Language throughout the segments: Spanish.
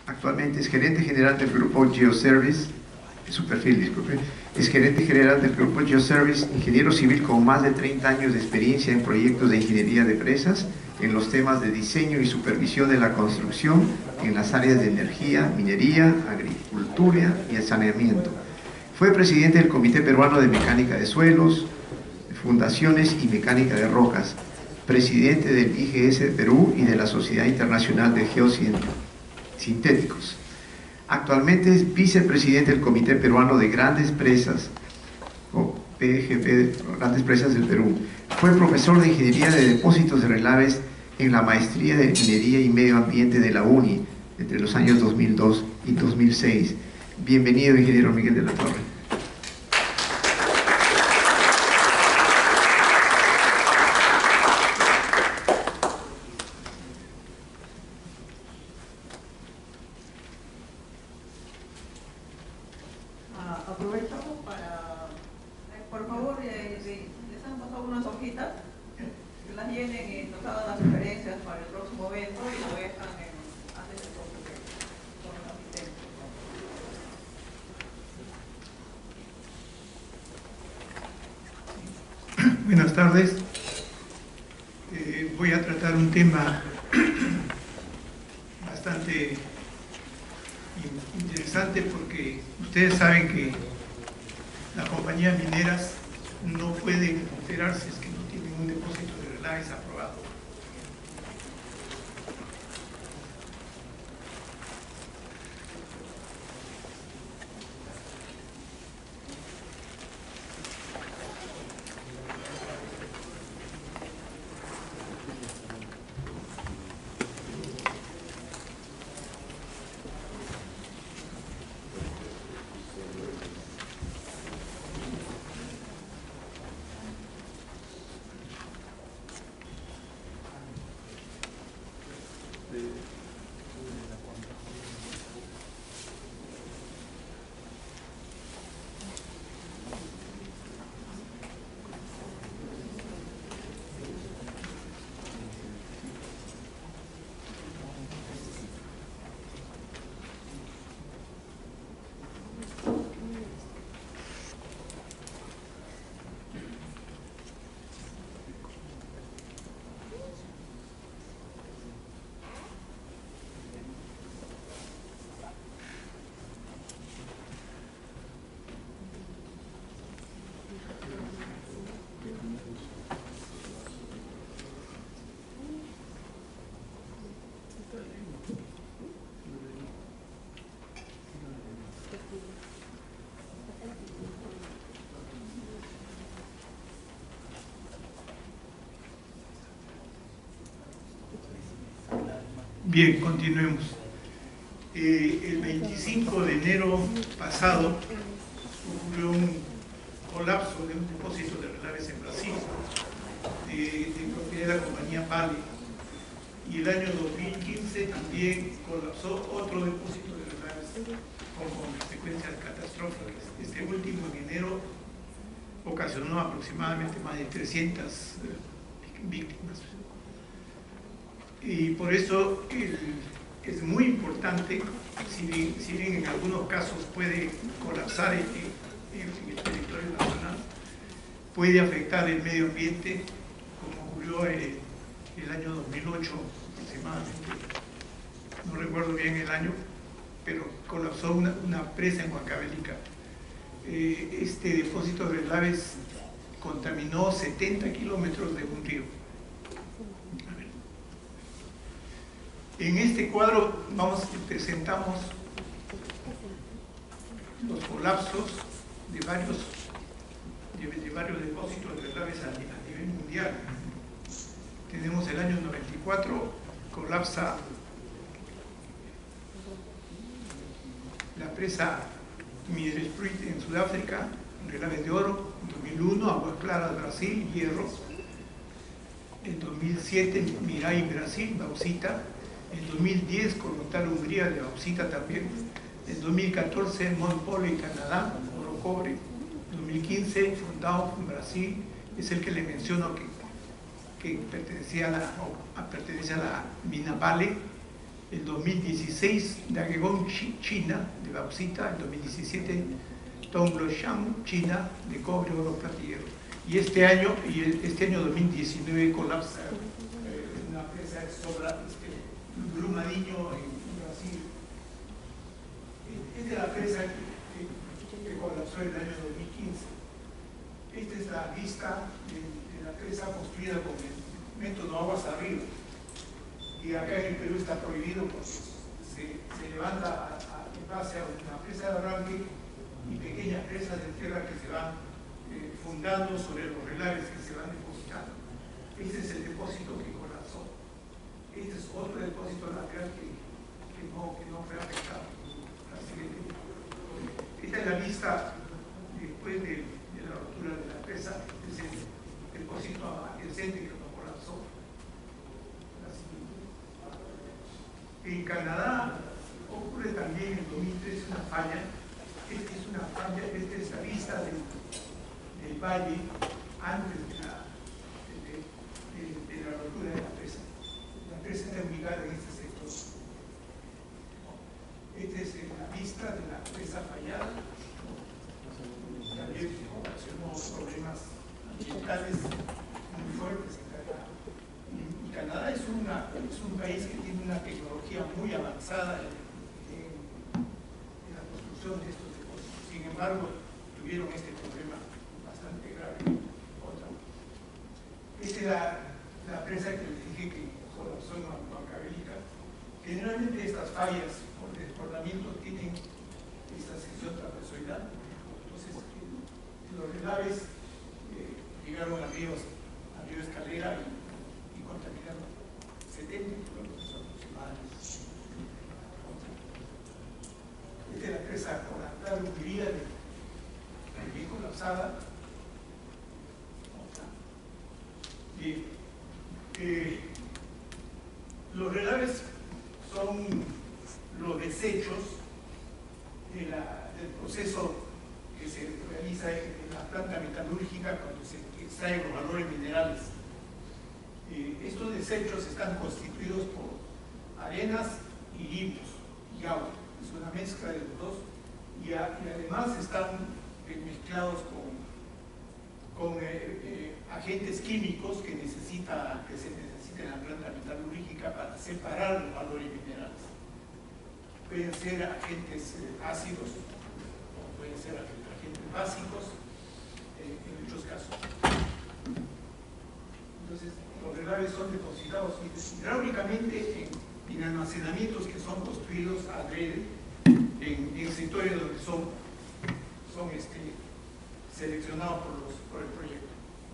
Actualmente es gerente general del grupo Geoservice, su perfil, disculpe, es gerente general del grupo Geoservice, ingeniero civil con más de 30 años de experiencia en proyectos de ingeniería de presas, en los temas de diseño y supervisión de la construcción, en las áreas de energía, minería, agricultura y el saneamiento. Fue presidente del Comité Peruano de Mecánica de Suelos, Fundaciones y Mecánica de Rocas, presidente del IGS Perú y de la Sociedad Internacional de Geosintéticos. Actualmente es vicepresidente del Comité Peruano de Grandes Presas, o PGP, Grandes Presas del Perú. Fue profesor de Ingeniería de Depósitos de Relaves en la Maestría de Minería y Medio Ambiente de la UNI entre los años 2002 y 2006. Bienvenido, ingeniero Miguel de la Torre. Aprovechamos para, por favor, les han pasado unas hojitas, que las llenen y nos hagan las sugerencias para el próximo evento y lo dejan antes de todo con los asistentes. Buenas tardes. Voy a tratar un tema bastante interesante porque ustedes saben que las compañías mineras no pueden operarse si es que no tienen un depósito de relaves aprobado. Bien, continuemos. El 25 de enero pasado ocurrió un colapso de un depósito de relaves en Brasil, de propiedad de la compañía Vale. Y el año 2015 también colapsó otro depósito de relaves con consecuencias catastróficas. Este último, en enero, ocasionó aproximadamente más de 300 víctimas. Y por eso es muy importante, si bien en algunos casos puede colapsar en el territorio nacional, puede afectar el medio ambiente, como ocurrió el año 2008 aproximadamente, no recuerdo bien el año, pero colapsó una presa en Huancavelica. Este depósito de relaves contaminó 70 kilómetros de un río. En este cuadro presentamos los colapsos de varios depósitos de relaves a nivel mundial. Tenemos el año 94, colapsa la presa Middlesbrough en Sudáfrica, relaves de oro. En 2001, Aguas Claras, Brasil, hierro. En 2007, Mirai, Brasil, bauxita. En 2010, Cormontal, Hungría, de bauxita también. En 2014, Montpoli, Canadá, oro cobre. En 2015, Fundão, Brasil, es el que le menciono que pertenece a la mina Vale. el 2016 Daegon China de bauxita, el 2017 Tongluoshang China de cobre, oro, plata y hierro. Y este año 2019 colapsa una empresa sobra Brumadinho en Brasil. Esta es la empresa que colapsó en el año 2015. Esta es la vista de la presa construida con el método aguas arriba. Y acá en el Perú está prohibido porque se levanta en base a una presa de arranque y pequeñas presas de tierra que se van fundando sobre los relaves que se van depositando. Este es el depósito que colapsó. Este es otro depósito lateral que no fue afectado. Esta es la vista después de la rotura de la presa, es el depósito adyacente que no colapsó. En Canadá ocurre también en 2013 una falla. Esta es la vista del valle antes de la rotura de la presa. La presa está ubicada en este sector. Esta es la vista de la presa fallada. También ocasionó problemas ambientales muy fuertes en Canadá. Y Canadá es un país que tiene una tecnología muy avanzada en la construcción de estos depósitos. Sin embargo, tuvieron este problema bastante grave. Esta es la presa que les dije que colapsó en Huancavelica. Generalmente estas fallas por desbordamiento tienen esta sección trapezoidal. Entonces, los relaves llegaron a río Escalera y contaminaron 70 kilómetros aproximadamente. Esta es la presa coral Umbría, bien colapsada. Bien. Los relaves son los desechos del proceso que se realiza en la planta metalúrgica cuando se extraen los valores minerales. Estos desechos están constituidos por arenas y limos y agua. Es una mezcla de los dos y además están mezclados con agentes químicos que se necesitan en la planta metalúrgica para separar los valores minerales. Pueden ser agentes ácidos o pueden ser agentes básicos en muchos casos. Entonces, los relaves son depositados hidráulicamente en almacenamientos que son construidos adrede en sectores donde son seleccionados por el proyecto.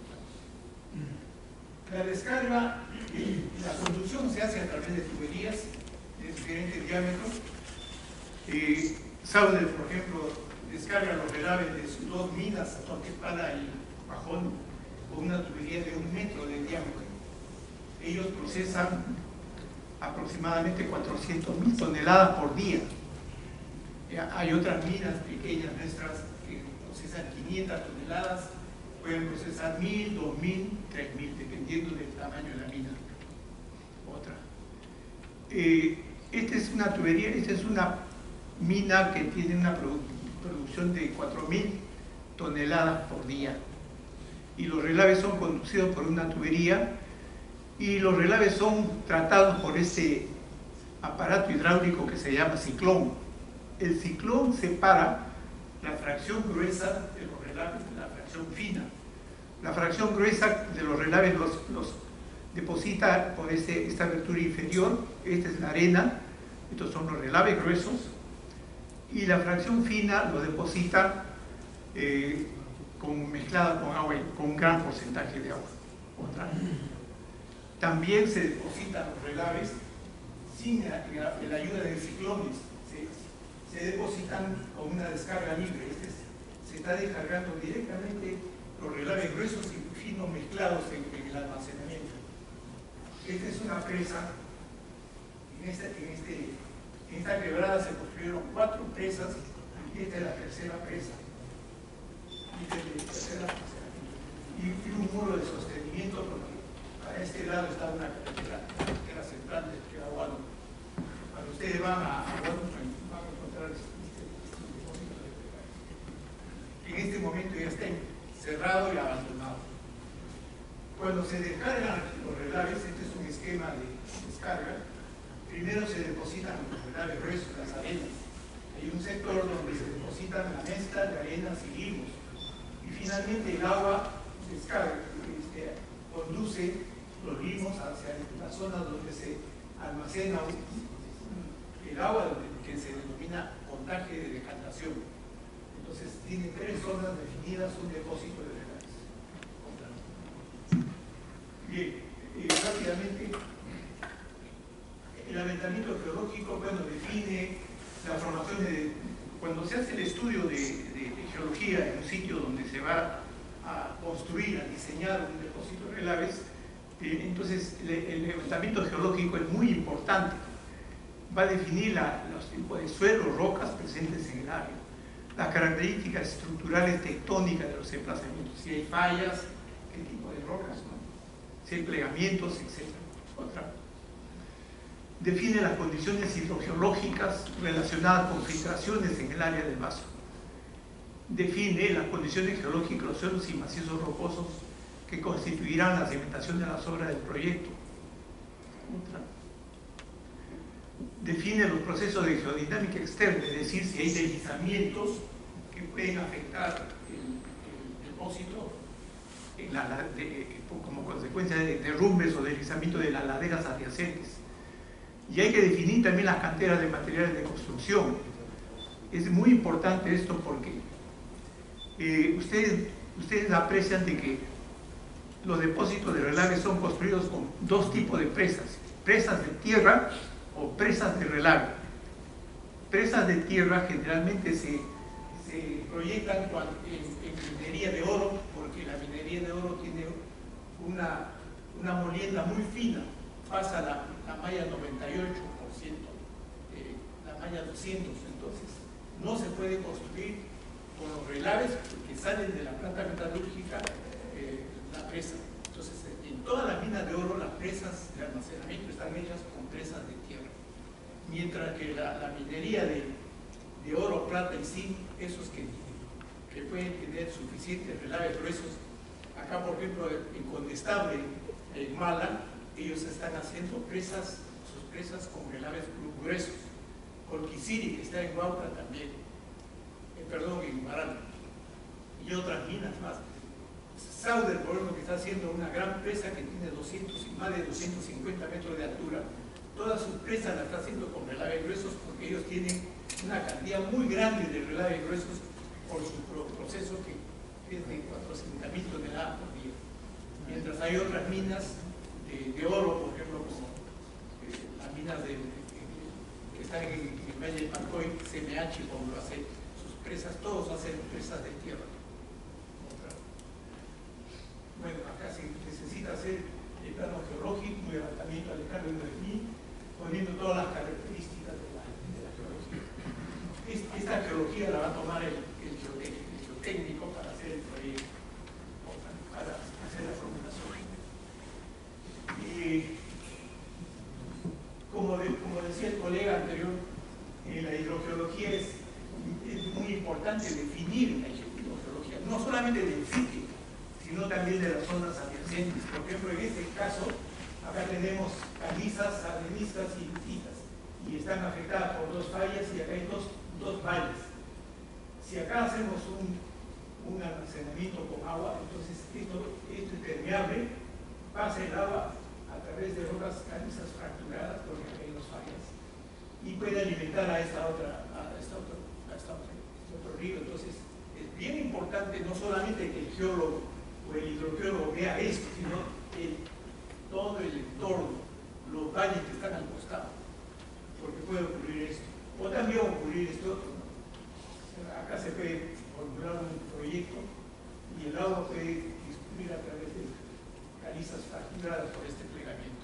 La descarga y la conducción se hace a través de tuberías de diferentes diámetros. Sauder, por ejemplo, descarga los relaves de sus dos minas, Toquepala y Pajón, con una tubería de 1 metro de diámetro. Ellos procesan aproximadamente 400.000 toneladas por día. Hay otras minas pequeñas nuestras que procesan 500 toneladas, pueden procesar 1.000, 2.000, 3.000, dependiendo del tamaño de la mina. Otra. Esta es una tubería, esta es una mina que tiene una producción de 4.000 toneladas por día. Y los relaves son conducidos por una tubería y los relaves son tratados por ese aparato hidráulico que se llama ciclón. El ciclón separa la fracción gruesa de los relaves de la fracción fina. La fracción gruesa de los relaves los deposita por esta abertura inferior. Esta es la arena, estos son los relaves gruesos, y la fracción fina lo deposita mezclada con agua, con un gran porcentaje de agua. También se depositan los relaves sin la ayuda de ciclones, se depositan con una descarga libre. Se está descargando directamente los relaves gruesos y finos mezclados en el almacenamiento. Esta es una presa. En esta quebrada se construyeron 4 presas y esta es la tercera presa. Y un muro de sostenimiento porque para este lado está una carretera central del Quedahuano. ustedes van a encontrar este depósito de regalos. En este momento ya está cerrado y abandonado. Cuando se descargan los relaves, este es un esquema de descarga, primero se depositan los relaves gruesos, las arenas. Hay un sector donde se depositan la mezcla de arenas y limos. Y finalmente el agua descarga, conduce los limos hacia la zona donde se almacena el agua, que se denomina montaje de decantación. Entonces tiene tres zonas definidas, un depósito de relaves. Bien, rápidamente, el aventamiento geológico, bueno, define la formación de... Cuando se hace el estudio de geología en un sitio donde se va a construir, a diseñar un depósito de relaves, entonces el levantamiento geológico es muy importante. Va a definir los tipos de suelos, rocas presentes en el área, las características estructurales tectónicas de los emplazamientos, si hay fallas, qué tipo de rocas, ¿no? Si hay plegamientos, etc. Define las condiciones hidrogeológicas relacionadas con filtraciones en el área del vaso. Define las condiciones geológicas de los suelos y macizos rocosos que constituirán la cimentación de las obras del proyecto. Define los procesos de geodinámica externa, es decir, si hay deslizamientos que pueden afectar el depósito como consecuencia de derrumbes o deslizamiento de las laderas adyacentes. Y hay que definir también las canteras de materiales de construcción. Es muy importante esto porque ustedes aprecian de que los depósitos de relaves son construidos con dos tipos de presas: presas de tierra o presas de relave. Presas de tierra generalmente se proyectan en minería de oro, porque la minería de oro tiene una molienda muy fina, pasa la malla 98%, la malla 200, entonces no se puede construir con los relaves que salen de la planta metalúrgica la presa. Entonces, en todas las minas de oro, las presas de almacenamiento están hechas con presas de tierra, mientras que la minería de oro, plata y zinc, esos que pueden tener suficientes relaves gruesos. Acá, por ejemplo, en Condestable, en Mala, ellos están haciendo sus presas con relaves gruesos. Colquiciri, que está en Huauta también, en Huaral, y otras minas más. Sauder, por ejemplo, que está haciendo una gran presa que tiene más de 250 metros de altura. Todas sus presas las está haciendo con relaves gruesos porque ellos tienen una cantidad muy grande de relaves gruesos por su proceso que es de 400.000 toneladas por día. Mientras hay otras minas de oro, por ejemplo, como las minas que están en el Valle de Pancoy, CMH, como lo hace sus presas, todos hacen presas de tierra. Bueno, acá se necesita hacer el plano geológico, el levantamiento al escala de 9000, poniendo todas las características de la geología. Esta geología la va a tomar el geotécnico para hacer el proyecto, para hacer la formulación. Como decía el colega anterior, la hidrogeología es muy importante definir la hidrogeología, no solamente del sitio, sino también de las zonas adyacentes. Por ejemplo, en este caso, acá tenemos calizas, areniscas y lutitas, y están afectadas por dos fallas, y acá hay dos valles. Si acá hacemos un almacenamiento con agua, entonces esto es permeable, pasa el agua a través de rocas calizas fracturadas, porque acá hay dos fallas, y puede alimentar a este otro río. Entonces, es bien importante no solamente que el geólogo o el hidrogeólogo vea esto, sino todo el entorno, los valles que están al costado, porque puede ocurrir esto, o también ocurrir esto otro, ¿no? Acá se puede formular un proyecto y el agua puede discurrir a través de calizas fracturadas por este plegamiento.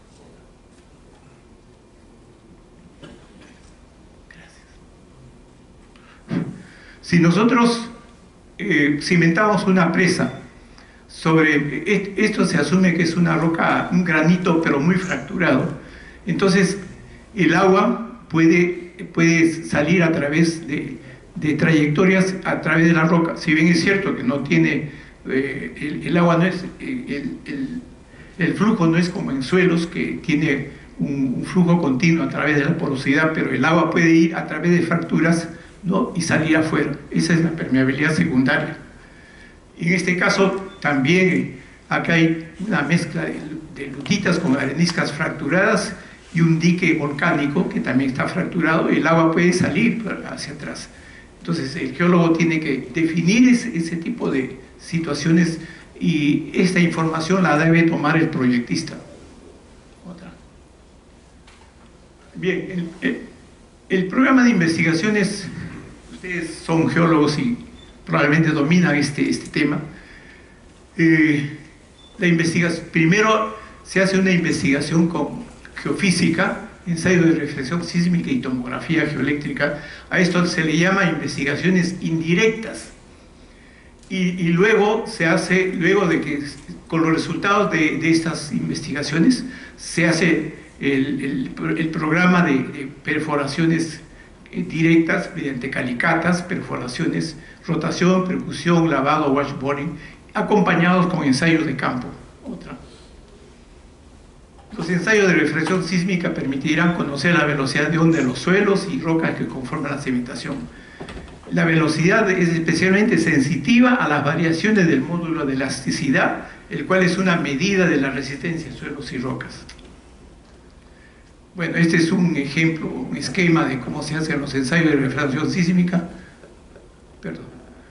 Gracias. Si nosotros cimentamos una presa sobre esto, se asume que es una roca, un granito pero muy fracturado, entonces el agua puede salir a través de trayectorias a través de la roca. Si bien es cierto que no tiene, el agua no es, el flujo no es como en suelos que tiene un flujo continuo a través de la porosidad, pero el agua puede ir a través de fracturas, ¿no?, y salir afuera. Esa es la permeabilidad secundaria. En este caso también acá hay una mezcla de lutitas con areniscas fracturadas y un dique volcánico que también está fracturado, y el agua puede salir hacia atrás. Entonces el geólogo tiene que definir ese tipo de situaciones, y esta información la debe tomar el proyectista. Otra. Bien, el programa de investigaciones, ustedes son geólogos y probablemente dominan este tema. La investigación, primero se hace una investigación con geofísica, ensayo de reflexión sísmica y tomografía geoeléctrica. A esto se le llama investigaciones indirectas. Y luego se hace, luego de que con los resultados de estas investigaciones, se hace el programa de perforaciones directas mediante calicatas, perforaciones, rotación, percusión, lavado, washboarding, acompañados con ensayos de campo. Otra. Los ensayos de reflexión sísmica permitirán conocer la velocidad de onda de los suelos y rocas que conforman la cementación. La velocidad es especialmente sensitiva a las variaciones del módulo de elasticidad, el cual es una medida de la resistencia de suelos y rocas. Bueno, este es un ejemplo, un esquema de cómo se hacen los ensayos de reflexión sísmica. Perdón.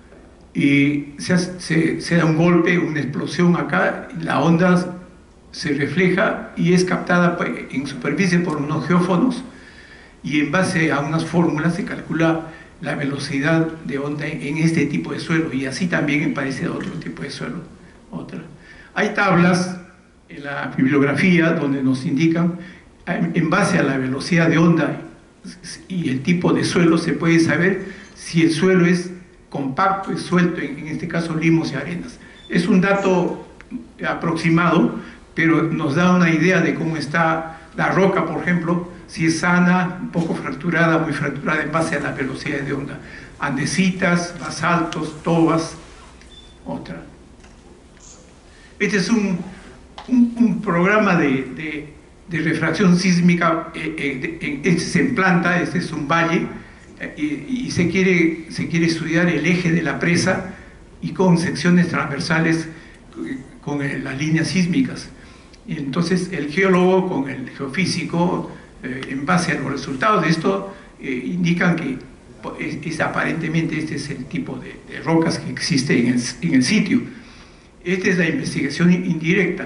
Y se da un golpe, una explosión acá, la onda se refleja y es captada en superficie por unos geófonos, y en base a unas fórmulas se calcula la velocidad de onda en este tipo de suelo, y así también parece otro tipo de suelo. Otra. Hay tablas en la bibliografía donde nos indican, en base a la velocidad de onda y el tipo de suelo, se puede saber si el suelo es compacto, es suelto, en este caso limos y arenas. Es un dato aproximado, pero nos da una idea de cómo está la roca, por ejemplo, si es sana, un poco fracturada, muy fracturada, en base a la velocidad de onda. Andesitas, basaltos, tobas. Otra. Este es un programa de refracción sísmica. Este se implanta, este es un valle, y se quiere estudiar el eje de la presa, y con secciones transversales con las líneas sísmicas. Y entonces el geólogo con el geofísico, en base a los resultados de esto, indican que aparentemente este es el tipo de rocas que existe en el sitio. Esta es la investigación indirecta.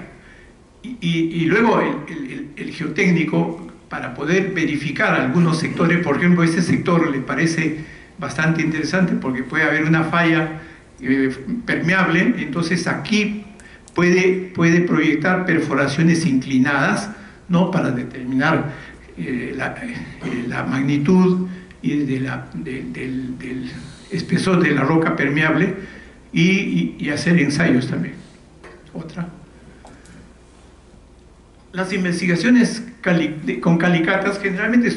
Y luego el geotécnico, para poder verificar algunos sectores, por ejemplo, este sector le parece bastante interesante porque puede haber una falla permeable, entonces aquí puede proyectar perforaciones inclinadas, ¿no?, para determinar la magnitud y del espesor de la roca permeable, y hacer ensayos también. Otra. Las investigaciones con calicatas generalmente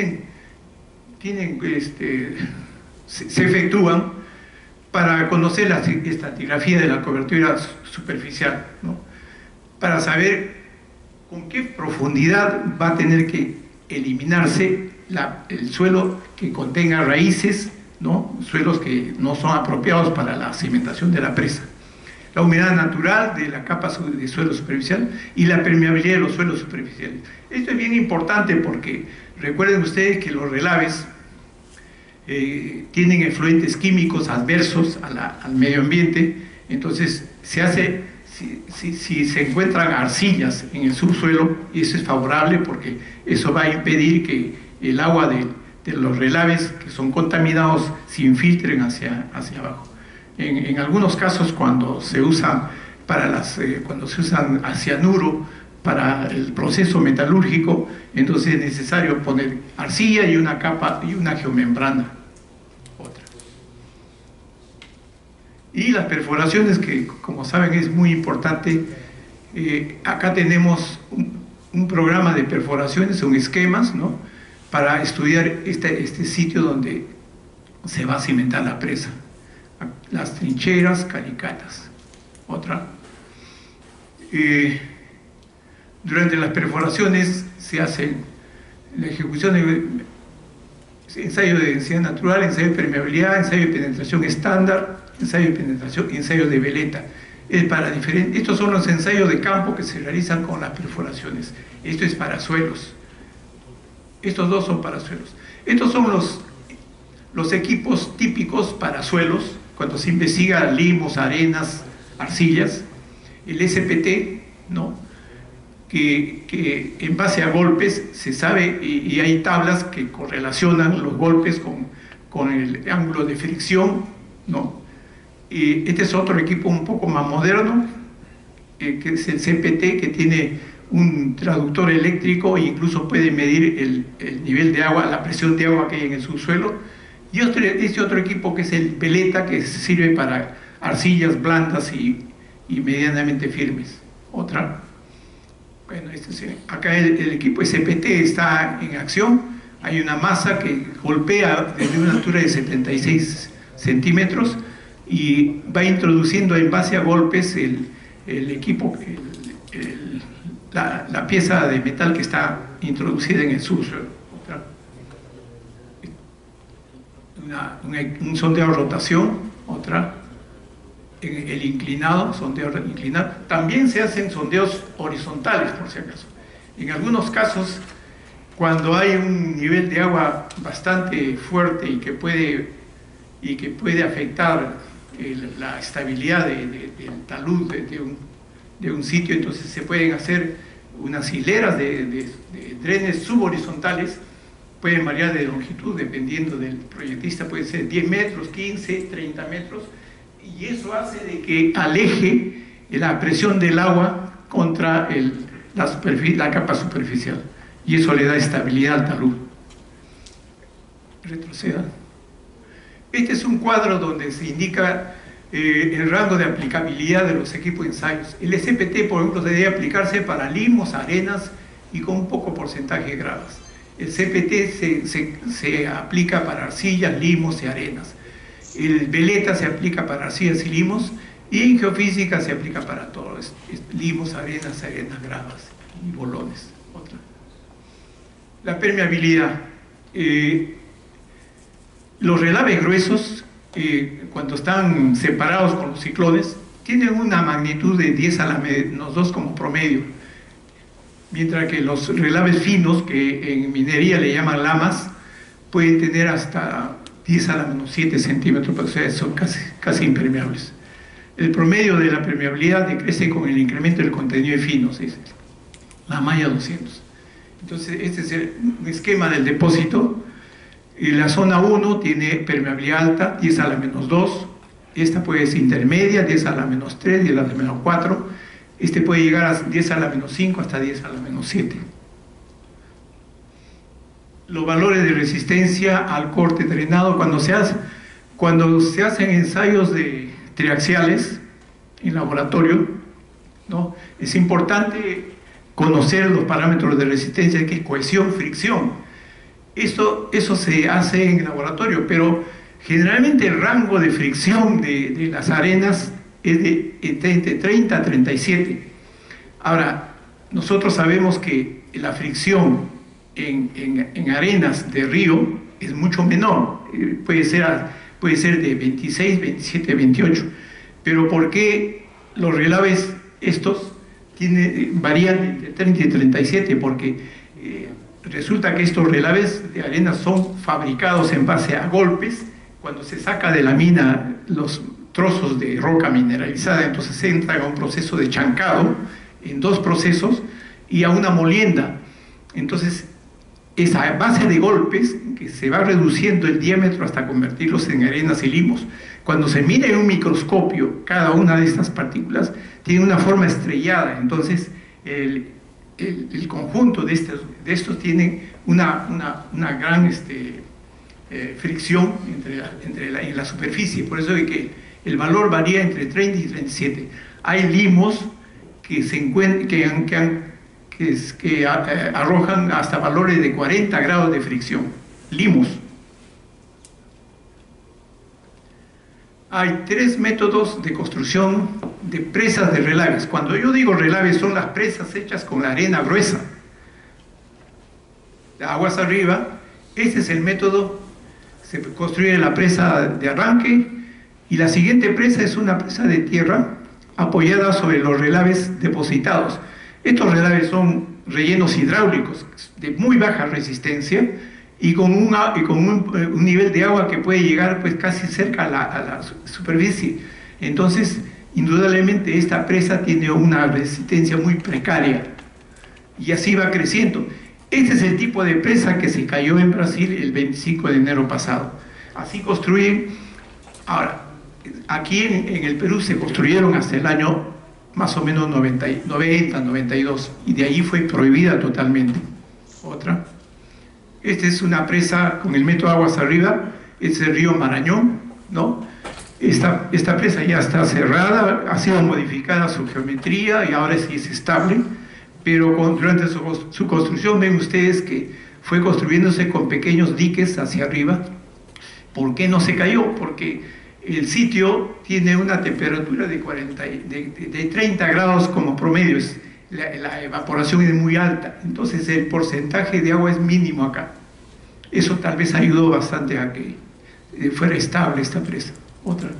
se efectúan para conocer la estratigrafía de la cobertura superficial, ¿no?, para saber con qué profundidad va a tener que eliminarse el suelo que contenga raíces, ¿no?, suelos que no son apropiados para la cimentación de la presa. La humedad natural de la capa de suelo superficial y la permeabilidad de los suelos superficiales. Esto es bien importante porque recuerden ustedes que los relaves tienen efluentes químicos adversos al medio ambiente. Entonces se hace, si se encuentran arcillas en el subsuelo, y eso es favorable porque eso va a impedir que el agua de los relaves que son contaminados se infiltren hacia abajo. En algunos casos, cuando se usa cianuro para el proceso metalúrgico, entonces es necesario poner arcilla y una capa y una geomembrana. Otra. Y las perforaciones, que como saben es muy importante. Acá tenemos un programa de perforaciones, son esquemas, ¿no?, para estudiar este sitio donde se va a cimentar la presa. Las trincheras calicatas. Otra. Durante las perforaciones se hace la ejecución de ensayo de densidad natural, ensayo de permeabilidad, ensayo de penetración estándar, ensayo de penetración, ensayo de veleta. Estos son los ensayos de campo que se realizan con las perforaciones. Esto es para suelos. Estos dos son para suelos. Estos son los equipos típicos para suelos, cuando se investiga limos, arenas, arcillas. El SPT, ¿no?, que en base a golpes se sabe, y hay tablas que correlacionan los golpes con el ángulo de fricción, ¿no? Este es otro equipo un poco más moderno, que es el CPT, que tiene un traductor eléctrico e incluso puede medir el nivel de agua, la presión de agua que hay en el subsuelo. Y este otro equipo, que es el Veleta, que sirve para arcillas blandas y medianamente firmes. Otra. Bueno, acá el equipo SPT está en acción. Hay una masa que golpea desde una altura de 76 centímetros y va introduciendo en base a golpes el equipo, la pieza de metal que está introducida en el subsuelo. Un sondeo de rotación. Otra. El inclinado, sondeo inclinado. También se hacen sondeos horizontales, por si acaso. En algunos casos, cuando hay un nivel de agua bastante fuerte y que puede afectar la estabilidad del talud de un sitio, entonces se pueden hacer unas hileras de drenes subhorizontales. Pueden variar de longitud dependiendo del proyectista, puede ser 10 metros, 15, 30 metros, y eso hace de que aleje la presión del agua contra la capa superficial, y eso le da estabilidad al talud. Retroceda. Este es un cuadro donde se indica el rango de aplicabilidad de los equipos de ensayos. El SPT, por ejemplo, debe aplicarse para limos, arenas y con un poco porcentaje de gravas. El CPT se aplica para arcillas, limos y arenas. El Veleta se aplica para arcillas y limos, y en geofísica se aplica para todos, limos, arenas, gravas y bolones. Otra. La permeabilidad. Los relaves gruesos, cuando están separados con los ciclones, tienen una magnitud de 10 a la menos 2 como promedio, mientras que los relaves finos, que en minería le llaman lamas, pueden tener hasta 10 a la menos 7 centímetros, o sea, son casi impermeables. El promedio de la permeabilidad decrece con el incremento del contenido de finos, es la malla 200. Entonces, este es un esquema del depósito. La zona 1 tiene permeabilidad alta, 10 a la menos 2. Esta puede ser intermedia, 10 a la menos 3, 10 a la menos 4. Este puede llegar a 10 a la menos 5 hasta 10 a la menos 7. Los valores de resistencia al corte drenado, cuando se hacen ensayos triaxiales en laboratorio, ¿no?, es importante conocer los parámetros de resistencia, que es cohesión, fricción. Eso se hace en el laboratorio, pero generalmente el rango de fricción de las arenas es entre 30 a 37. De nosotros sabemos que la fricción en arenas de río es mucho menor, puede ser de 26, 27, 28. Pero ¿por qué los relaves estos varían entre 30 y 37? Porque resulta que estos relaves de arena son fabricados en base a golpes. Cuando se saca de la mina los trozos de roca mineralizada, entonces se entra a un proceso de chancado, en 2 procesos, y a una molienda. Entonces, esa base de golpes, que se va reduciendo el diámetro hasta convertirlos en arenas y limos. Cuando se mira en un microscopio, cada una de estas partículas tiene una forma estrellada. Entonces, el conjunto de estos tiene una gran fricción en la superficie. Por eso es que el valor varía entre 30 y 37. Hay limos que que arrojan hasta valores de 40 grados de fricción, limos. Hay 3 métodos de construcción de presas de relaves. Cuando yo digo relaves, son las presas hechas con la arena gruesa, de aguas arriba. Este es el método. Se construye la presa de arranque y la siguiente presa es una presa de tierra apoyada sobre los relaves depositados. Estos relaves son rellenos hidráulicos de muy baja resistencia y con un nivel de agua que puede llegar pues casi cerca a la superficie. Entonces, indudablemente esta presa tiene una resistencia muy precaria y así va creciendo. Este es el tipo de presa que se cayó en Brasil el 25 de enero pasado. Así construyen. Ahora, aquí en el Perú se construyeron hasta el año más o menos 90, 92, y de ahí fue prohibida totalmente. Otra. Esta es una presa con el método aguas arriba, es el río Marañón, ¿no? Esta presa ya está cerrada, ha sido modificada su geometría y ahora sí es estable, pero durante su construcción ven ustedes que fue construyéndose con pequeños diques hacia arriba. ¿Por qué no se cayó? Porque el sitio tiene una temperatura de 30 grados como promedio, la evaporación es muy alta, entonces el porcentaje de agua es mínimo acá. Eso tal vez ayudó bastante a que fuera estable esta presa. Otra.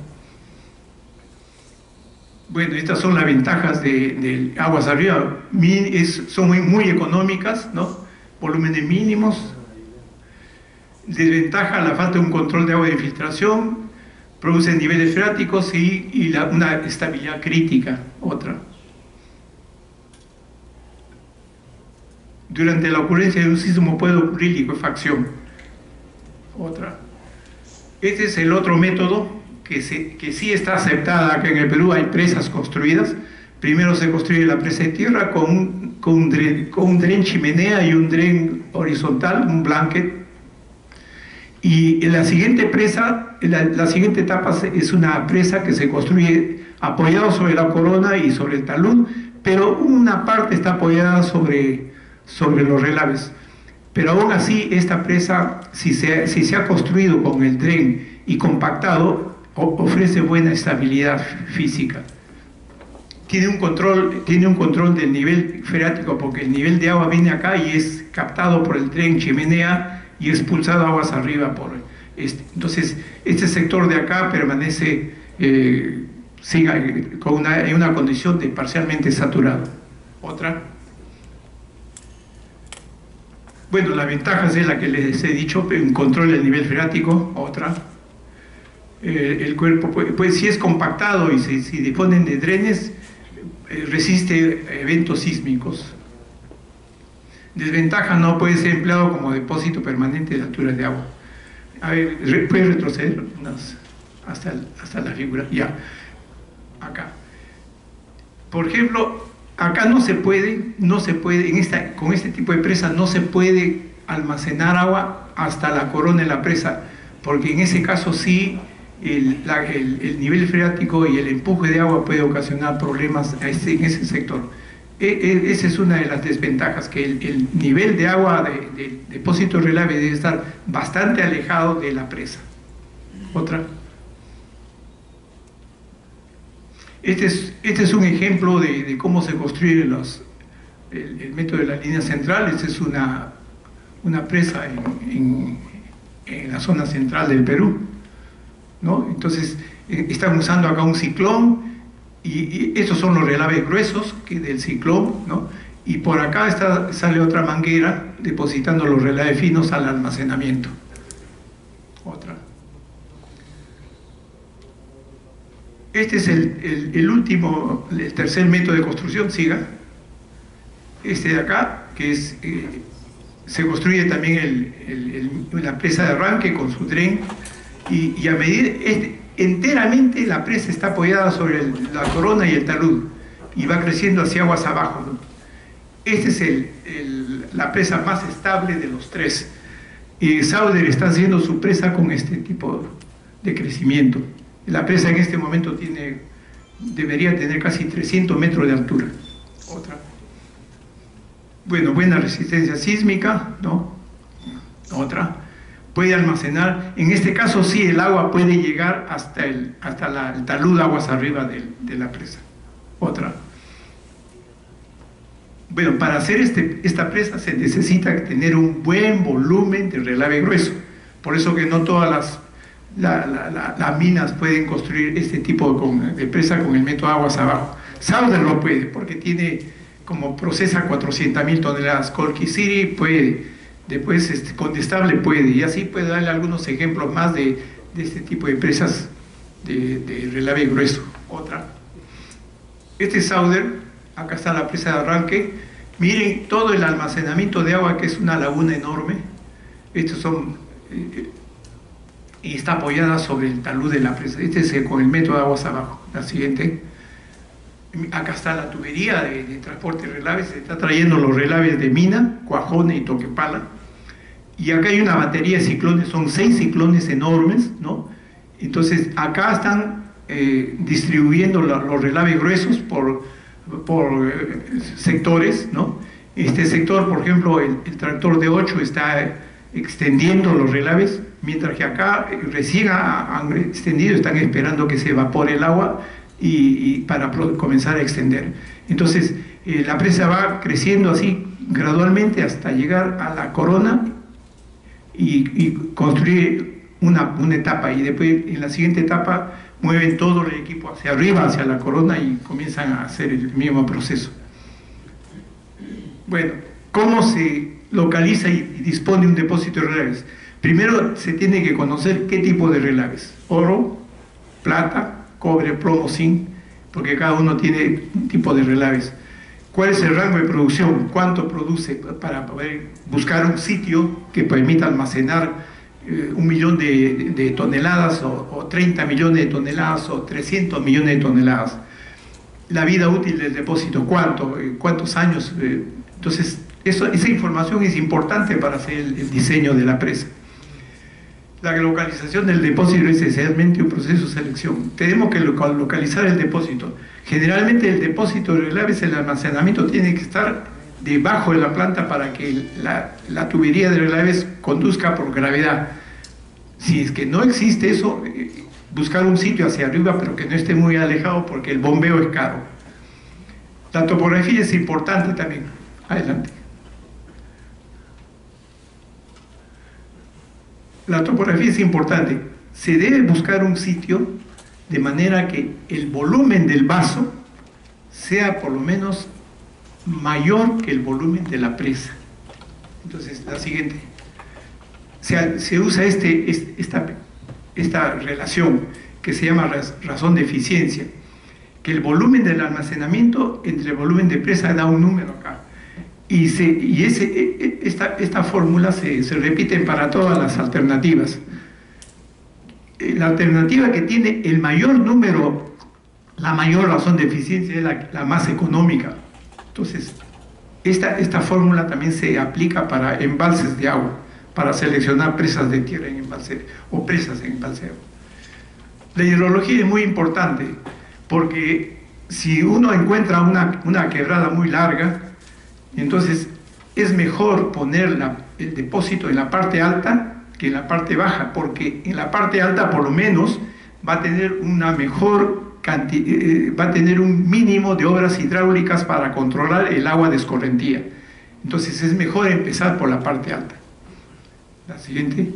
Bueno, estas son las ventajas de aguas arriba. Son muy económicas, ¿no? Volúmenes mínimos. Desventaja la falta de un control de agua de filtración. Producen niveles freáticos y una estabilidad crítica. Otra. Durante la ocurrencia de un sismo puede ocurrir licuefacción. Otra. Este es el otro método que sí está aceptada acá en el Perú. Hay presas construidas. Primero se construye la presa de tierra con un dren chimenea y un dren horizontal, un blanket. Y en la siguiente presa, la siguiente etapa es una presa que se construye apoyado sobre la corona y sobre el talud, pero una parte está apoyada sobre los relaves. Pero aún así, esta presa, si se ha construido con el dren y compactado, ofrece buena estabilidad física. Tiene un control del nivel freático, porque el nivel de agua viene acá y es captado por el dren chimenea y expulsado aguas arriba por entonces este sector de acá permanece en una condición de parcialmente saturado. Otra. Bueno, las ventajas es la que les he dicho, un control del nivel freático. Otra. El cuerpo, pues si es compactado y si disponen de drenes, resiste eventos sísmicos. Desventaja: no puede ser empleado como depósito permanente de alturas de agua. A ver, puede retroceder hasta la figura. Ya, acá. Por ejemplo, acá no se puede, con este tipo de presa no se puede almacenar agua hasta la corona de la presa, porque en ese caso sí el nivel freático y el empuje de agua puede ocasionar problemas en ese sector. Esa es una de las desventajas, que el nivel de agua del depósito relave debe estar bastante alejado de la presa. Otra. Este es un ejemplo de cómo se construye el método de la línea central. Esta es una presa en la zona central del Perú, ¿no? Entonces están usando acá un ciclón y estos son los relaves gruesos del ciclón, ¿no? Y por acá sale otra manguera depositando los relaves finos al almacenamiento. Otra. Este es el tercer método de construcción. Siga. Este de acá, que es se construye también la presa de arranque con su dren, y a medida enteramente la presa está apoyada sobre la corona y el talud y va creciendo hacia aguas abajo, ¿no? Esta es la presa más estable de los tres. Sauder está haciendo su presa con este tipo de crecimiento. La presa en este momento debería tener casi 300 metros de altura. Otra. bueno, buena resistencia sísmica, ¿no? Otra, puede almacenar, en este caso sí, el agua puede llegar hasta el talud aguas arriba de la presa. Otra. Bueno, para hacer esta presa se necesita tener un buen volumen de relave grueso. Por eso que no todas las minas pueden construir este tipo de presa con el método aguas abajo. Sauder lo puede, porque tiene, como procesa 400.000 toneladas. Colqui City puede, después Condestable puede, y así puede darle algunos ejemplos más de este tipo de presas de relave grueso. Otra. Este es Sauder. Acá está la presa de arranque. Miren todo el almacenamiento de agua, que es una laguna enorme. Estos son... y está apoyada sobre el talud de la presa. Este es con el método de aguas abajo. La siguiente. Acá está la tubería de transporte de relaves. Se está trayendo los relaves de Mina, Cuajone y Toquepala. Y acá hay una batería de ciclones. Son 6 ciclones enormes, ¿no? Entonces acá están distribuyendo los relaves gruesos por sectores, ¿no? Este sector, por ejemplo, el tractor de 8 está extendiendo los relaves, mientras que acá recién han extendido, están esperando que se evapore el agua y para comenzar a extender. Entonces la presa va creciendo así gradualmente hasta llegar a la corona y construir una etapa, y después en la siguiente etapa mueven todo el equipo hacia arriba, hacia la corona, y comienzan a hacer el mismo proceso. Bueno, ¿cómo se localiza y dispone un depósito de relaves? Primero se tiene que conocer qué tipo de relaves: oro, plata, cobre, plomo, zinc, porque cada uno tiene un tipo de relaves. ¿Cuál es el rango de producción? ¿Cuánto produce? Para poder buscar un sitio que permita almacenar 1 millón de toneladas, o 30 millones de toneladas, o 300 millones de toneladas. La vida útil del depósito, ¿cuántos años? Entonces, esa información es importante para hacer el diseño de la presa. La localización del depósito es esencialmente un proceso de selección. Tenemos que localizar el depósito. Generalmente el depósito de relaves, el almacenamiento tiene que estar debajo de la planta para que la tubería de relaves conduzca por gravedad. Si es que no existe eso, buscar un sitio hacia arriba, pero que no esté muy alejado, porque el bombeo es caro. La topografía es importante también. Adelante. La topografía es importante. Se debe buscar un sitio de manera que el volumen del vaso sea por lo menos mayor que el volumen de la presa. Entonces, la siguiente. Se usa esta relación que se llama razón de eficiencia, que el volumen del almacenamiento entre el volumen de presa da un número acá. Y esta fórmula se repite para todas las alternativas. La alternativa que tiene el mayor número, la mayor razón de eficiencia, es la más económica. Entonces, esta fórmula también se aplica para embalses de agua, para seleccionar presas de tierra en embalse o presas en embalseo. La hidrología es muy importante, porque si uno encuentra una quebrada muy larga, entonces es mejor poner el depósito en la parte alta que en la parte baja, porque en la parte alta por lo menos va a tener una mejor va a tener un mínimo de obras hidráulicas para controlar el agua de escorrentía. Entonces es mejor empezar por la parte alta. La siguiente.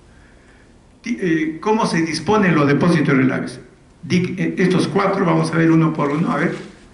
¿Cómo se disponen los depósitos de relaves? Estos 4, vamos a ver uno por uno. A ver.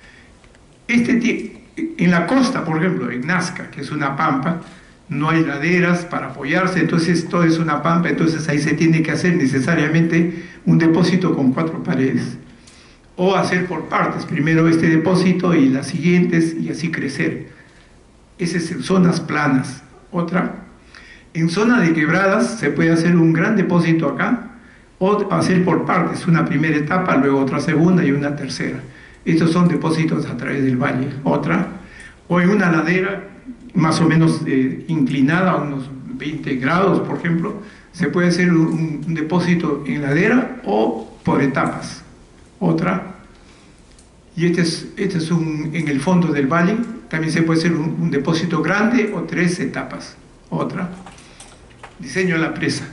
En la costa, por ejemplo, en Nazca, que es una pampa, no hay laderas para apoyarse, entonces todo es una pampa, entonces ahí se tiene que hacer necesariamente un depósito con 4 paredes. O hacer por partes, primero este depósito y las siguientes, y así crecer. Ese es en zonas planas. Otra. En zona de quebradas se puede hacer un gran depósito acá, o hacer por partes, una primera etapa, luego otra segunda y una tercera. Estos son depósitos a través del valle. Otra, o en una ladera más o menos inclinada a unos 20 grados, por ejemplo, se puede hacer un depósito en ladera o por etapas. Otra, y este es en el fondo del valle, también se puede hacer un depósito grande o 3 etapas. Otra, diseño de la presa.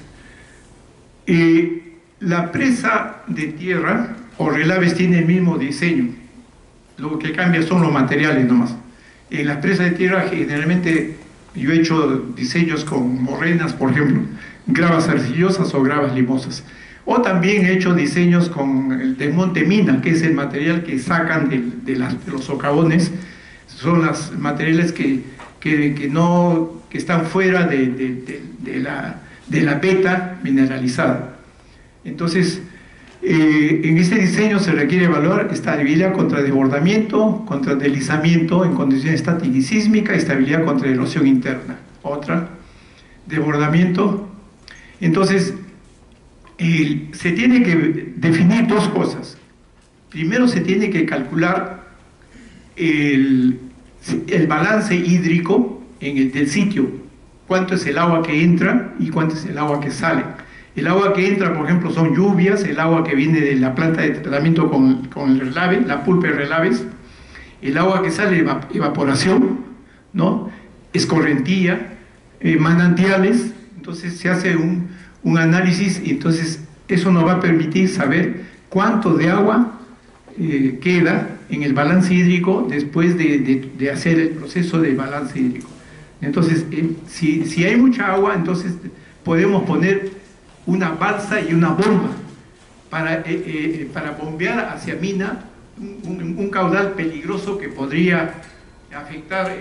La presa de tierra o relaves tiene el mismo diseño, lo que cambia son los materiales nomás. En las presas de tierra generalmente yo he hecho diseños con morrenas, por ejemplo, gravas arcillosas o gravas limosas. O también he hecho diseños con el desmonte mina, que es el material que sacan de los socavones. Son los materiales que están fuera de la beta mineralizada. Entonces, en este diseño se requiere evaluar estabilidad contra desbordamiento, contra deslizamiento en condiciones estática y sísmica, estabilidad contra erosión interna. Otra, desbordamiento. Entonces, se tiene que definir dos cosas. Primero se tiene que calcular el balance hídrico del sitio. Cuánto es el agua que entra y cuánto es el agua que sale. El agua que entra, por ejemplo, son lluvias, el agua que viene de la planta de tratamiento con el relave, la pulpa de relaves. El agua que sale, evaporación, ¿no? Escorrentía, manantiales. Entonces se hace un análisis y entonces eso nos va a permitir saber cuánto de agua queda en el balance hídrico después de hacer el proceso de balance hídrico. Entonces, si hay mucha agua, entonces podemos poner una balsa y una bomba para bombear hacia mina un caudal peligroso que podría afectar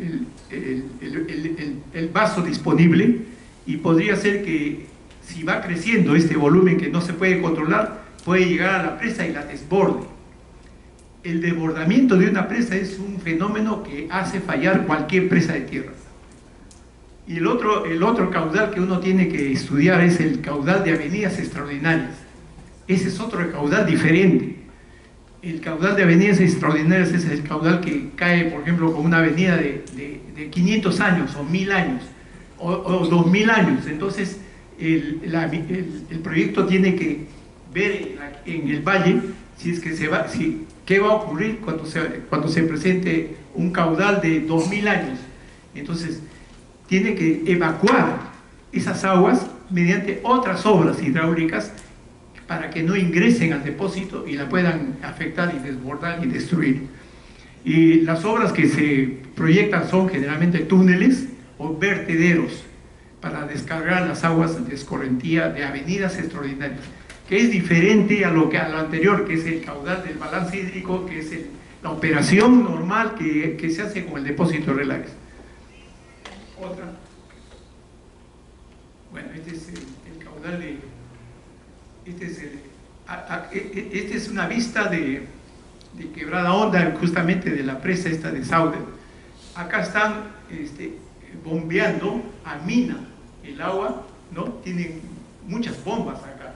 el vaso disponible y podría ser que si va creciendo este volumen que no se puede controlar, puede llegar a la presa y la desborde. El desbordamiento de una presa es un fenómeno que hace fallar cualquier presa de tierra. Y el otro caudal que uno tiene que estudiar es el caudal de avenidas extraordinarias. Ese es otro caudal diferente. El caudal de avenidas extraordinarias es el caudal que cae, por ejemplo, con una avenida de 500 años o 1000 años o 2000 años. Entonces, el proyecto tiene que ver en el valle qué va a ocurrir cuando se presente un caudal de 2000 años. Entonces, tiene que evacuar esas aguas mediante otras obras hidráulicas para que no ingresen al depósito y la puedan afectar y desbordar y destruir. Y las obras que se proyectan son generalmente túneles o vertederos para descargar las aguas de escorrentía de avenidas extraordinarias, que es diferente a lo anterior, que es el caudal del balance hídrico, que es la operación normal que se hace con el depósito de relaves. Otra. Bueno, este es el caudal de... Este es una vista de Quebrada Honda, justamente de la presa esta de Sauder. Acá están bombeando a mina el agua, ¿no? Tienen muchas bombas acá.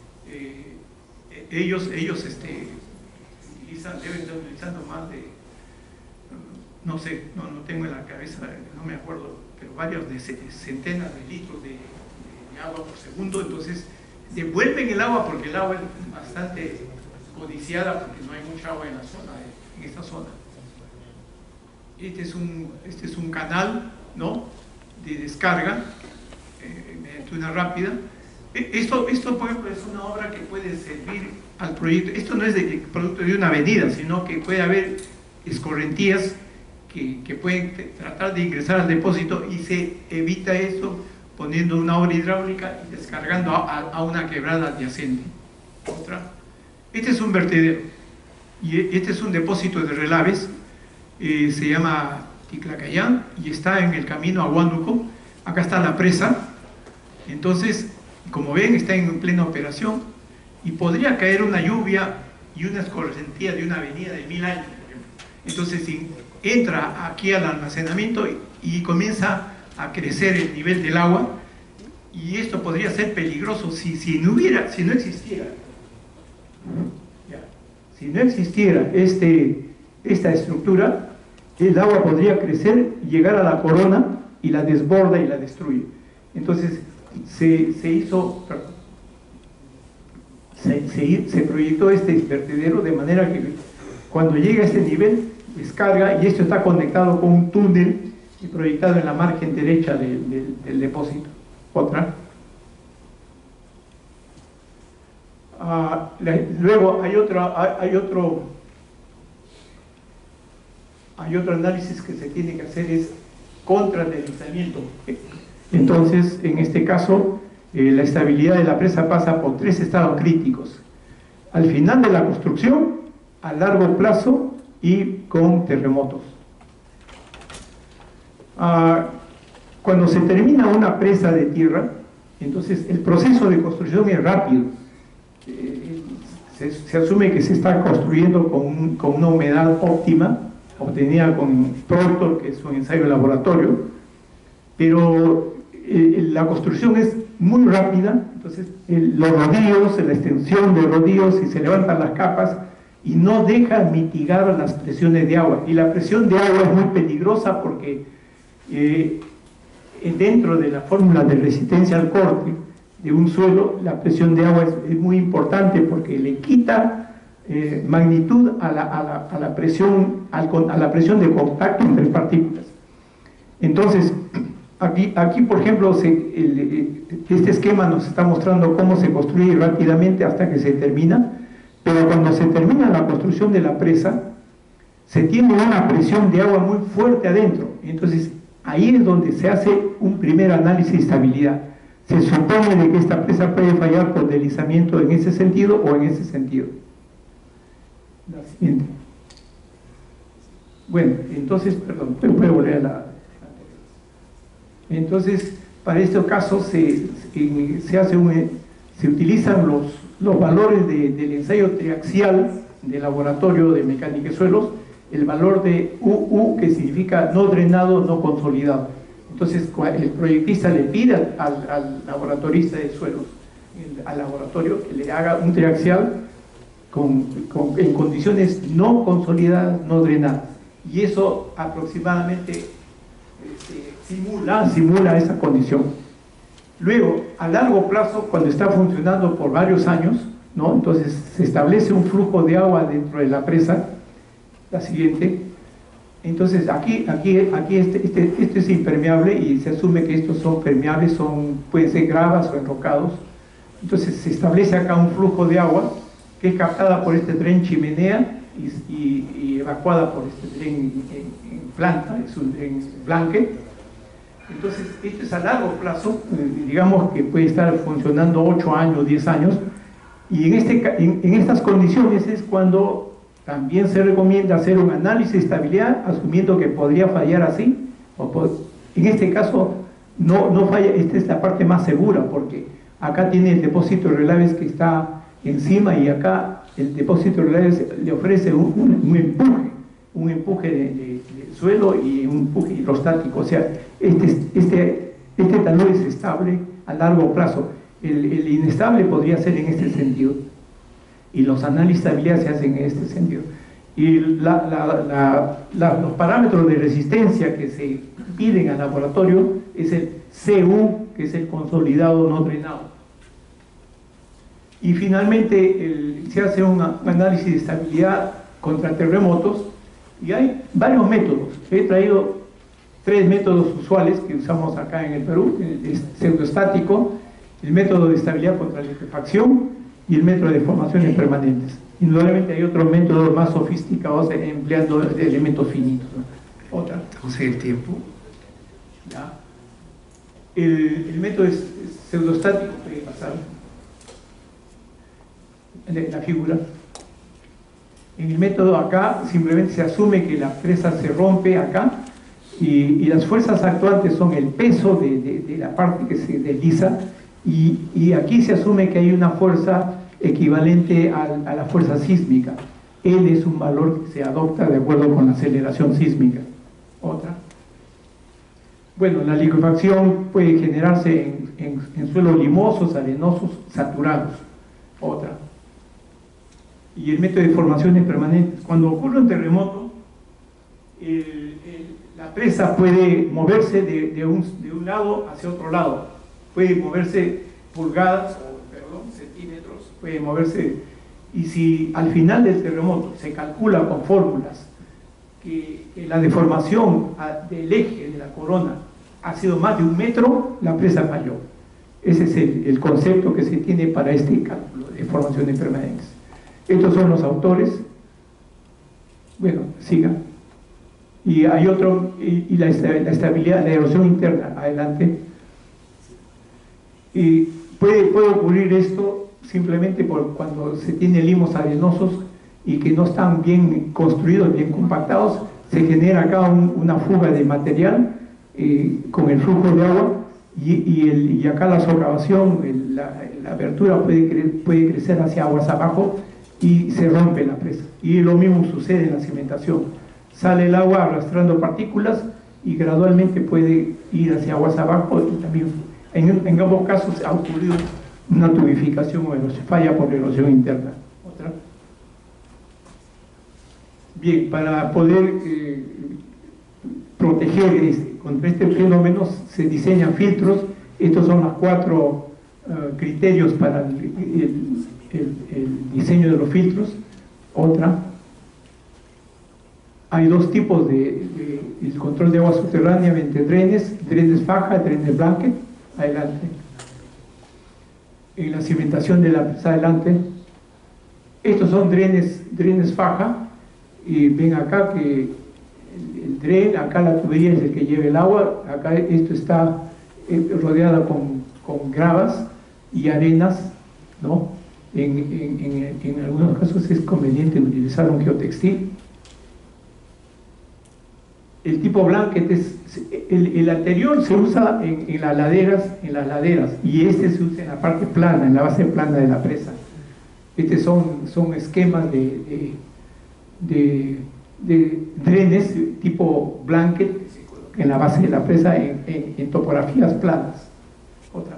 Ellos deben estar utilizando más de, no sé, no tengo en la cabeza, no me acuerdo, pero varios centenas de litros de agua por segundo. Entonces devuelven el agua porque el agua es bastante codiciada porque no hay mucha agua en esta zona. Este es un canal, ¿no?, de descarga mediante una rápida. Esto, por ejemplo, es una obra que puede servir al proyecto. Esto no es producto de una avenida, sino que puede haber escorrentías que pueden tratar de ingresar al depósito y se evita eso poniendo una obra hidráulica y descargando a una quebrada adyacente. Otra. Este es un vertedero y este es un depósito de relaves, se llama Ticlacayán y está en el camino a Huánuco. Acá está la presa. Entonces, como ven, está en plena operación y podría caer una lluvia y una escorrentía de una avenida de 1000 años, por ejemplo. Entonces, si entra aquí al almacenamiento y comienza a crecer el nivel del agua, y esto podría ser peligroso si no existiera esta estructura. El agua podría crecer, llegar a la corona y la desborda y la destruye. Entonces se proyectó este vertedero de manera que cuando llega a este nivel descarga, y esto está conectado con un túnel y proyectado en la margen derecha del depósito. Otra. Luego hay otro análisis que se tiene que hacer, es contradeslizamiento. Entonces, en este caso, la estabilidad de la presa pasa por 3 estados críticos: al final de la construcción, a largo plazo y con terremotos. Cuando se termina una presa de tierra, entonces el proceso de construcción es rápido. Se asume que se está construyendo con una humedad óptima, obtenida con Proctor, que es un ensayo de laboratorio, pero la construcción es muy rápida. Entonces los rodillos, la extensión de rodillos, y se levantan las capas y no deja mitigar las presiones de agua, y la presión de agua es muy peligrosa porque dentro de la fórmula de resistencia al corte de un suelo, la presión de agua es muy importante porque le quita magnitud a la presión de contacto entre partículas. Entonces, aquí por ejemplo, este esquema nos está mostrando cómo se construye rápidamente hasta que se termina, pero cuando se termina la construcción de la presa, se tiene una presión de agua muy fuerte adentro. Entonces, ahí es donde se hace un primer análisis de estabilidad. Se supone de que esta presa puede fallar por deslizamiento en ese sentido o en ese sentido. La siguiente. Bueno, entonces, perdón, puedo volver a la... Entonces, para este caso se utilizan los valores del ensayo triaxial del laboratorio de mecánica de suelos, el valor de UU, que significa no drenado, no consolidado. Entonces el proyectista le pide al laboratorista de suelos, al laboratorio, que le haga un triaxial en condiciones no consolidadas, no drenadas, y eso aproximadamente simula esa condición. Luego, a largo plazo, cuando está funcionando por varios años, ¿no? Entonces se establece un flujo de agua dentro de la presa. La siguiente. Entonces aquí este es impermeable, y se asume que estos son permeables, pueden ser gravas o enrocados. Entonces se establece acá un flujo de agua que es captada por este tren chimenea y evacuada por este tren en planta, es un tren blanque. Entonces esto es a largo plazo, digamos que puede estar funcionando 8 años, 10 años, y en estas condiciones es cuando también se recomienda hacer un análisis de estabilidad, asumiendo que podría fallar así. En este caso no falla. Esta es la parte más segura, porque acá tiene el depósito de relaves que está encima, y acá el depósito de relaves le ofrece un empuje de suelo y un empuje hidrostático. O sea, este talud es estable a largo plazo. El inestable podría ser en este sentido, y los análisis de estabilidad se hacen en este sentido. Y los parámetros de resistencia que se piden al laboratorio es el CU, que es el consolidado no drenado. Y finalmente se hace un análisis de estabilidad contra terremotos, y hay varios métodos. He traído 3 métodos usuales que usamos acá en el Perú: el pseudoestático, el método de estabilidad contra liquefacción y el método de formaciones permanentes. Indudablemente hay otros métodos más sofisticados empleando elementos finitos, ¿no? Otra. Entonces, el tiempo. ¿Ya? El método es pseudoestático, puede pasar la figura. En el método acá simplemente se asume que la presa se rompe acá, y las fuerzas actuantes son el peso de la parte que se desliza, y aquí se asume que hay una fuerza equivalente a la fuerza sísmica. L es un valor que se adopta de acuerdo con la aceleración sísmica. Otra. Bueno, la liquefacción puede generarse en suelos limosos, arenosos, saturados. Otra. Y el método de formaciones permanentes. Cuando ocurre un terremoto, la presa puede moverse de un lado hacia otro lado. Puede moverse pulgadas, centímetros, puede moverse. Y si al final del terremoto se calcula con fórmulas que la deformación del eje de la corona ha sido más de 1 metro, la presa falló. Ese es el concepto que se tiene para este cálculo de deformaciones permanentes. Estos son los autores. Bueno, siga. Y hay otro, y la estabilidad, la erosión interna, adelante. Y puede ocurrir esto simplemente por cuando se tiene limos arenosos y que no están bien construidos, bien compactados, se genera acá una fuga de material con el flujo de agua y acá la socavación, la abertura puede crecer hacia aguas abajo y se rompe la presa. Y lo mismo sucede en la cimentación. Sale el agua arrastrando partículas y gradualmente puede ir hacia aguas abajo y también en ambos casos ha ocurrido una tubificación o falla por erosión interna. Otra. Bien, para poder proteger contra este fenómeno se diseñan filtros. Estos son los 4 criterios para el diseño de los filtros. Otra. Hay 2 tipos de el control de agua subterránea mediante drenes faja, drenes blanket. Adelante. En la cimentación de la presa, adelante. Estos son drenes faja, y ven acá que el dren, acá la tubería es el que lleva el agua, acá esto está rodeada con gravas y arenas, ¿no? En algunos casos es conveniente utilizar un geotextil. El tipo blanket el anterior se usa en las laderas, y este se usa en la parte plana, en la base plana de la presa. Estos son esquemas de drenes tipo blanket en la base de la presa en topografías planas. Otra.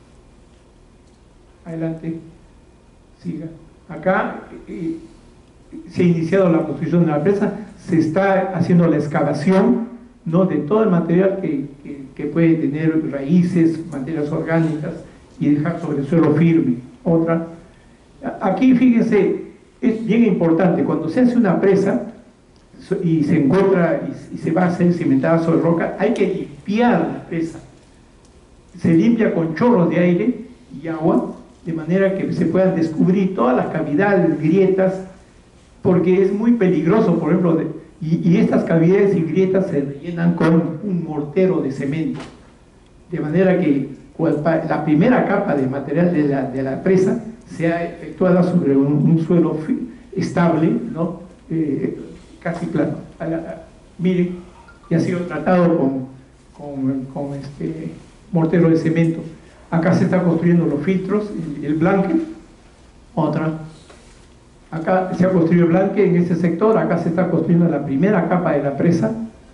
Adelante. Siga. Acá se ha iniciado la construcción de la presa, se está haciendo la excavación, ¿no?, de todo el material que puede tener raíces, materias orgánicas, y dejar sobre el suelo firme. Otra. Aquí fíjense, es bien importante, cuando se hace una presa y se encuentra y se va a hacer cimentada sobre roca, hay que limpiar la presa. Se limpia con chorros de aire y agua, de manera que se puedan descubrir todas las cavidades, grietas, porque es muy peligroso, por ejemplo, y estas cavidades y grietas se rellenan con un mortero de cemento, de manera que la primera capa de material de la presa sea efectuada sobre un suelo estable, ¿no? Casi plano. Miren, y ha sido tratado con mortero de cemento. Acá se está construyendo los filtros, el blanket. Otra. Acá se ha construido el blanket en este sector, acá se está construyendo la primera capa de la presa.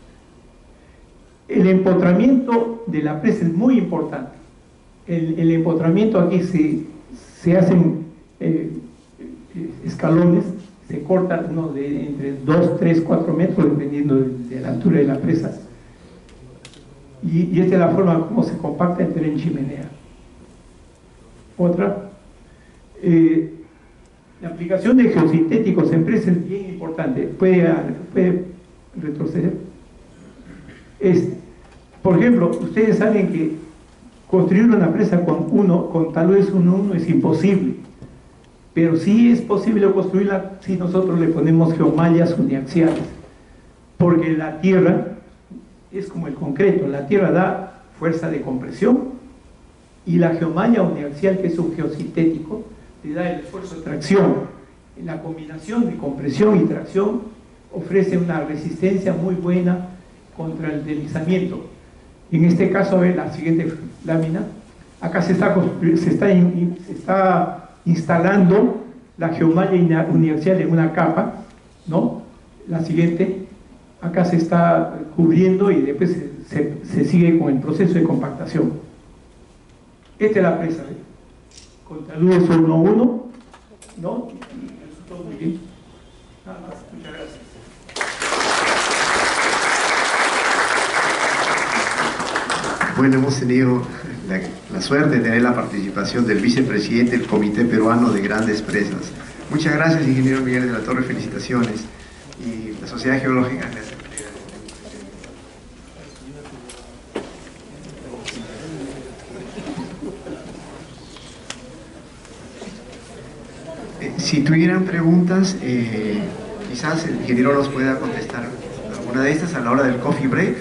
El empotramiento de la presa es muy importante. El empotramiento aquí se hacen escalones, se cortan entre 2, 3, 4 metros dependiendo de la altura de la presa, y esta es la forma como se compacta el tren chimenea. Otra, la aplicación de geosintéticos en presas es bien importante. Puede retroceder. Por ejemplo, ustedes saben que construir una presa con tal vez 1:1 es imposible, pero sí es posible construirla si nosotros le ponemos geomallas uniaxiales, porque la tierra es como el concreto, la tierra da fuerza de compresión y la geomalla uniaxial, que es un geosintético, le da el esfuerzo de tracción. La combinación de compresión y tracción ofrece una resistencia muy buena contra el deslizamiento. En este caso, a ver la siguiente lámina, acá se está instalando la geomalla uniaxial en una capa, ¿no? La siguiente, acá se está cubriendo y después se sigue con el proceso de compactación. Esta es la presa, ¿eh? Contraluz 1:1, ¿no? Y resultó muy bien. Nada más, muchas gracias. Bueno, hemos tenido la suerte de tener la participación del vicepresidente del Comité Peruano de Grandes Presas. Muchas gracias, ingeniero Miguel de la Torre, felicitaciones. y la Sociedad Geológica me hace si tuvieran preguntas, quizás el ingeniero los pueda contestar alguna de estas a la hora del coffee break.